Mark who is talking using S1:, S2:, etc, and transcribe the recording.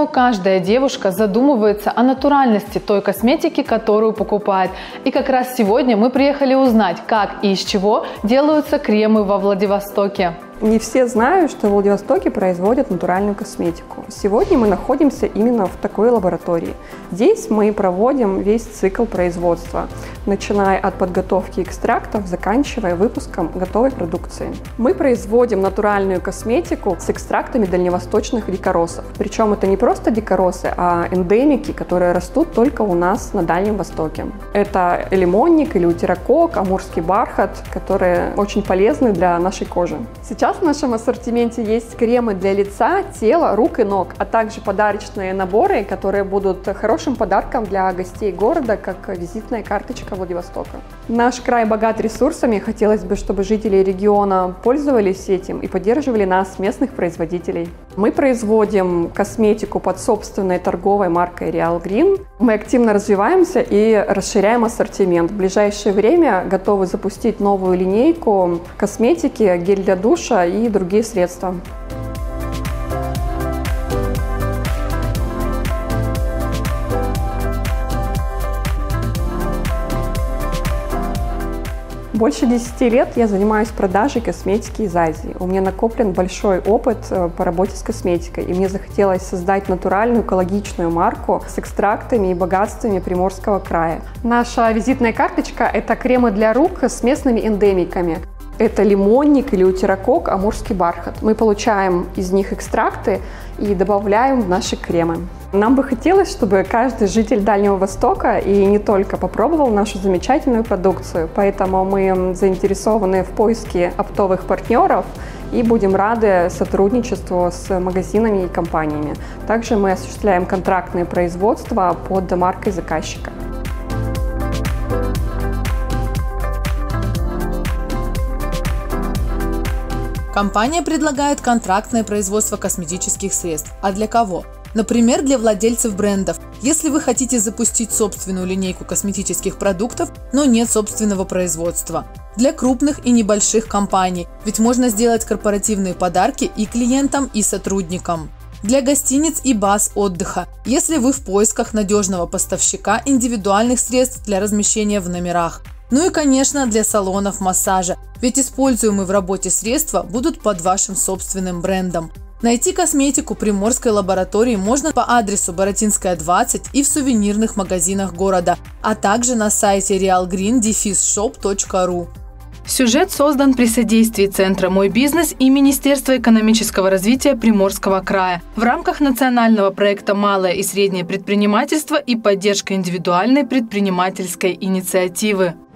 S1: думаю, каждая девушка задумывается о натуральности той косметики, которую покупает. И как раз сегодня мы приехали узнать, как и из чего делаются кремы во Владивостоке.
S2: Не все знают, что в Владивостоке производят натуральную косметику. Сегодня мы находимся именно в такой лаборатории. Здесь мы проводим весь цикл производства, начиная от подготовки экстрактов, заканчивая выпуском готовой продукции. Мы производим натуральную косметику с экстрактами дальневосточных дикоросов. Причем это не просто дикоросы, а эндемики, которые растут только у нас на Дальнем Востоке. Это лимонник, элеутерокок, амурский бархат, которые очень полезны для нашей кожи. Сейчас в нашем ассортименте есть кремы для лица, тела, рук и ног, а также подарочные наборы, которые будут хорошим подарком для гостей города, как визитная карточка Владивостока. Наш край богат ресурсами, хотелось бы, чтобы жители региона пользовались этим и поддерживали нас, местных производителей. Мы производим косметику под собственной торговой маркой Real Green. Мы активно развиваемся и расширяем ассортимент. В ближайшее время готовы запустить новую линейку косметики, гель для душа и другие средства. Больше 10 лет я занимаюсь продажей косметики из Азии. У меня накоплен большой опыт по работе с косметикой, и мне захотелось создать натуральную экологичную марку с экстрактами и богатствами Приморского края. Наша визитная карточка – это кремы для рук с местными эндемиками. Это лимонник, элеутерокок, амурский бархат. Мы получаем из них экстракты и добавляем в наши кремы. Нам бы хотелось, чтобы каждый житель Дальнего Востока и не только попробовал нашу замечательную продукцию. Поэтому мы заинтересованы в поиске оптовых партнеров и будем рады сотрудничеству с магазинами и компаниями. Также мы осуществляем контрактное производство под маркой заказчика.
S3: Компания предлагает контрактное производство косметических средств. А для кого? Например, для владельцев брендов. Если вы хотите запустить собственную линейку косметических продуктов, но нет собственного производства. Для крупных и небольших компаний, ведь можно сделать корпоративные подарки и клиентам, и сотрудникам. Для гостиниц и баз отдыха, если вы в поисках надежного поставщика индивидуальных средств для размещения в номерах. Ну и, конечно, для салонов массажа, ведь используемые в работе средства будут под вашим собственным брендом. Найти косметику Приморской лаборатории можно по адресу Баратинская, 20 и в сувенирных магазинах города, а также на сайте realgreen-shop.ru.
S1: Сюжет создан при содействии Центра «Мой бизнес» и Министерства экономического развития Приморского края в рамках национального проекта «Малое и среднее предпринимательство» и поддержка индивидуальной предпринимательской инициативы.